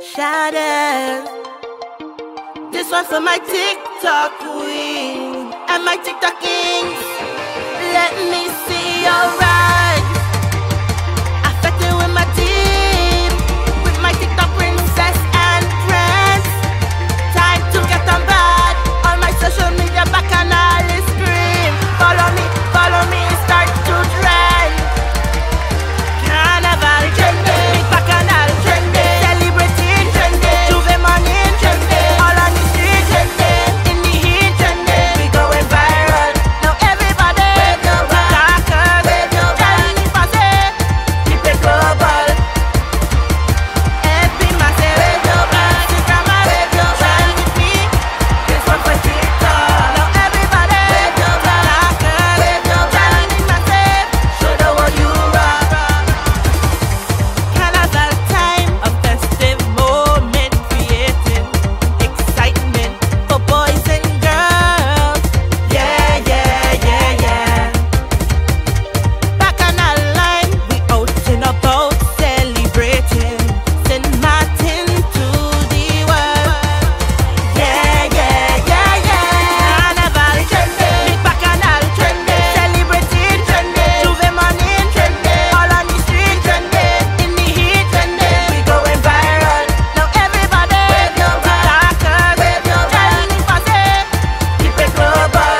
SHADEZZ. This one for my TikTok queen and my TikTok kings. Let me see your rise. Affected with my team, with my TikTok princess and friends. Time to get on bad. On my social media back and all is scream. Follow me, start to trend. Carnival trending, big bacchanal trending, celebrating trending, Juve money trending, all on the street trending, in the heat trending. We going viral, now everybody talkers, telling me massive, keep it global. FB massive, Instagram massive, trend with me. This one for TikTok. Now everybody talkers, telling me massive, show the world you rock. Carnival time, a festive moment, creating excitement for boys and girls. Yeah, yeah, yeah, yeah. Bacchanal line, we out and about celebrating, St. Martin to the world. Yeah, yeah, yeah, yeah. Carnival trending, big bacchanal trending, celebrating trending, Juve money trending, all on the street trending, in the heat trending. We going viral, now everybody talkers, telling me massive, keep it global.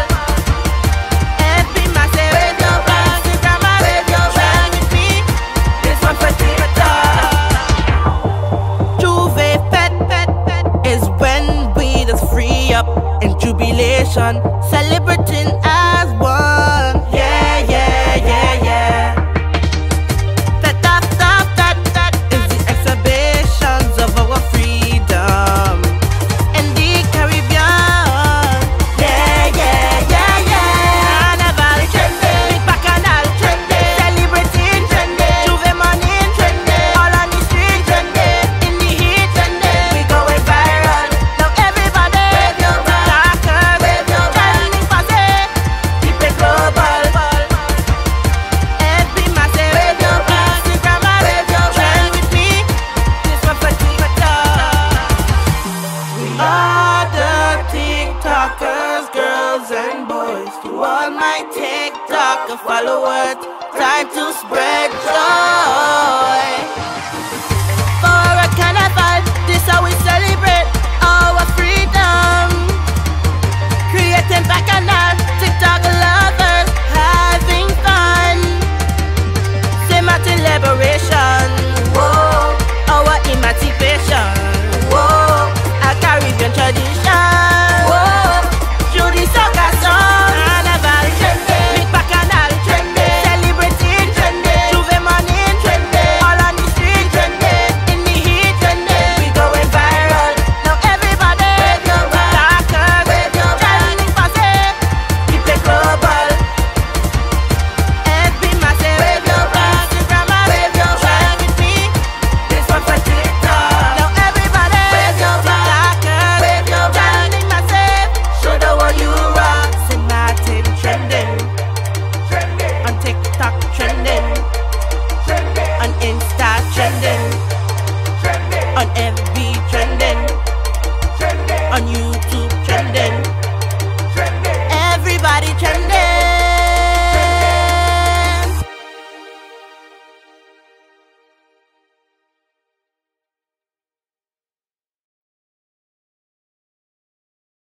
FB massive, Instagram massive, trend with me. This one for TikTok. Juve Fete is when we just free up in jubilation, celebrating as one. Yeah, yeah, yeah, yeah. That is the exhibitions of our freedom in the Caribbean. Yeah, yeah, yeah, yeah. Carnival trending, big bacchanal trending, celebrating trending, Juve money trending, all on the street trending, in the heat trending. We going viral, now everybody talkers, telling me massive, keep it global. FB massive, Instagram massive, trend with me. This one for TikTok. We are the TikTokers, girls and boys. To all my TikTok followers, time to spread joy.